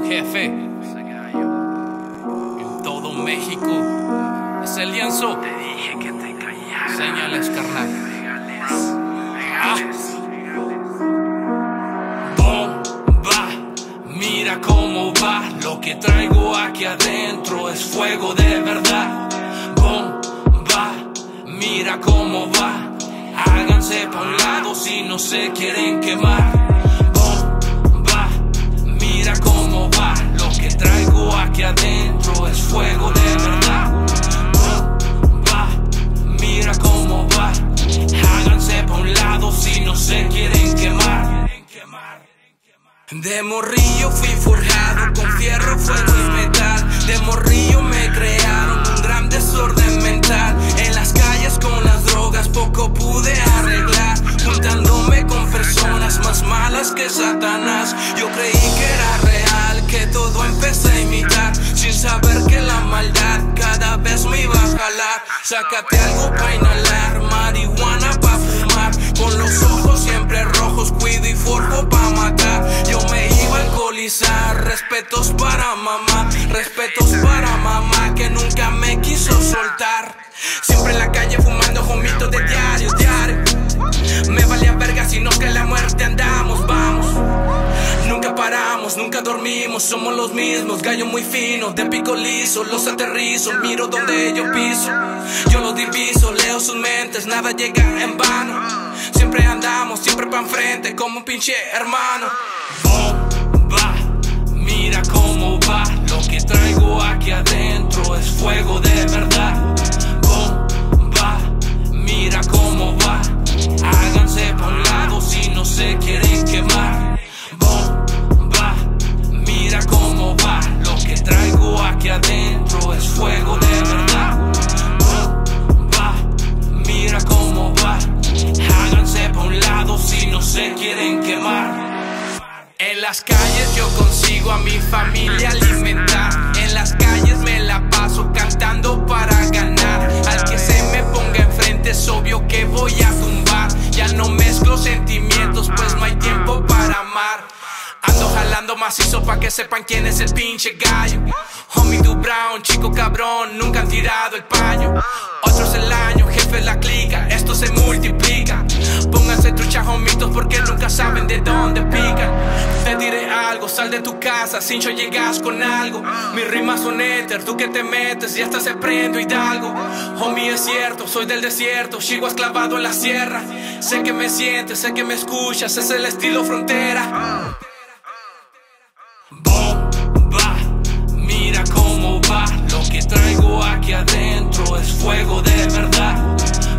Jefe, en todo México, es el lienzo. Te dije que te callaras. Señales, carnal. Regales. Bomba, mira cómo va. Lo que traigo aquí adentro es fuego de verdad. Bomba, mira cómo va. Háganse pa' un lado si no se quieren quemar. Bomba, mira cómo va. Lo que traigo aquí adentro es fuego de verdad. Bomba, mira cómo va. Háganse pa' un lado si no se quieren quemar. De morrillo fui forjado con fierro, fuego y metal. De morrillo me crearon un gran desorden mental. En las calles con las drogas poco pude arreglar, juntándome con personas más malas que Satanás. Yo creí que era real, que todo empecé a imitar, sin saber que la maldad cada vez me iba a jalar. Sácate algo pa' inhalar, marihuana pa' fumar. Con los ojos siempre rojos, cuido y forjo pa' matar. Yo me iba a alcoholizar, respetos para mamá que nunca me quiso soltar. Siempre en la calle fumando jomitos de diario. Me valía verga si no que la muerte andamos, vamos. Nunca paramos, nunca dormimos, somos los mismos. Gallo muy fino, de pico liso, los aterrizo. Miro donde yo piso, yo los diviso. Leo sus mentes, nada llega en vano. Siempre andamos, siempre pa' enfrente, como un pinche hermano. Bomba, mira cómo va. Lo que traigo aquí adentro es fuego de verdad. Bomba, mira cómo va. Háganse pa' un lado si no se quieren quemar. Bomba, mira cómo va. Lo que traigo aquí adentro es fuego de verdad. Bomba, mira cómo va. Háganse pa' un lado si no se quieren quemar. En las calles yo consigo a mi familia alimentar. En las calles me la paso cantando para ganar. Al que se me ponga enfrente es obvio que voy a tumbar. Ya no mezclo sentimientos pues no hay tiempo para amar. Ando jalando macizo pa' que sepan quién es el pinche gallo. Homie Du Brown, chico cabrón, nunca han tirado el paño. Otros el año, jefe la clica, esto se multiplica. Pónganse truchas homitos porque nunca saben de dónde pican. Te diré algo, sal de tu casa, cincho llegas con algo. Mis rimas son éter, tú que te metes y hasta se prende Hidalgo. Homie es cierto, soy del desierto, chihuas clavado en la sierra. Sé que me sientes, sé que me escuchas, es el estilo frontera. Bomba, mira cómo va. Lo que traigo aquí adentro es fuego de verdad.